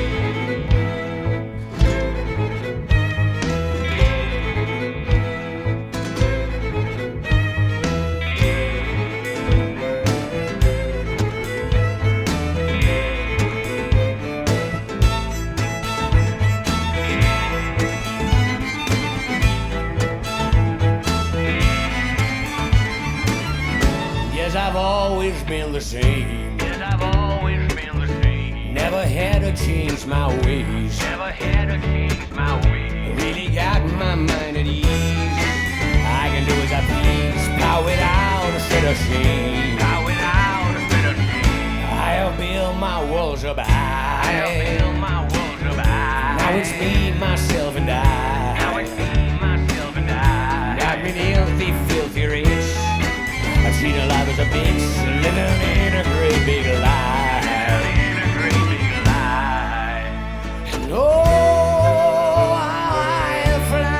Yes, I've always been the same. Yes, I've always been the same. Never had to change my ways. Never had to change my ways. Really got my mind at ease. I can do as I please, power without a shred of shame. Now without a bit of shame. I have built my walls up I high. have built my walls of ice. Now it's me, myself, and I. Now it's me, myself, and I. Got me filthy, filthy rich. I've seen a life as a bitch, living in a great big lie. In a great big lie. And oh, how I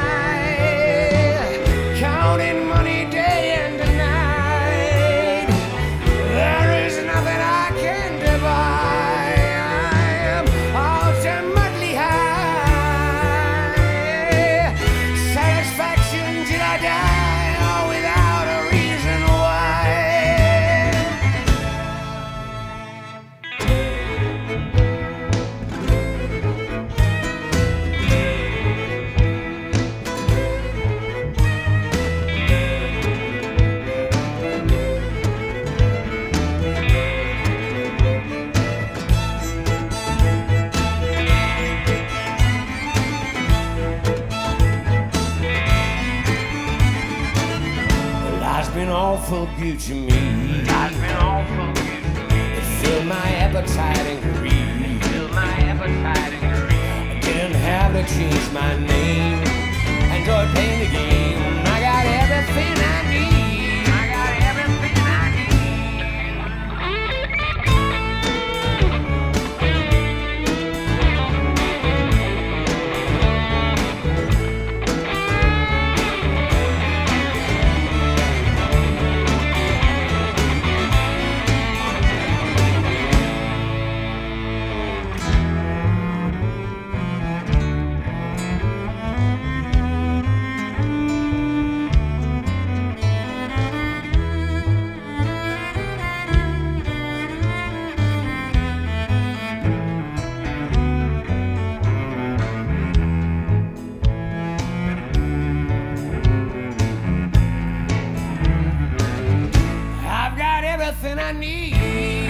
fly, counting money day and night. There is nothing I can buy. I am ultimately high. Satisfaction till I die, all without a reason why. Life's been awful good to me. I've been awful good to me. It filled my appetite and greed. Filled my appetite and greed. Didn't have to change my name. Enjoyed playing the game. I got everything I need. I got everything I I've got everything I need.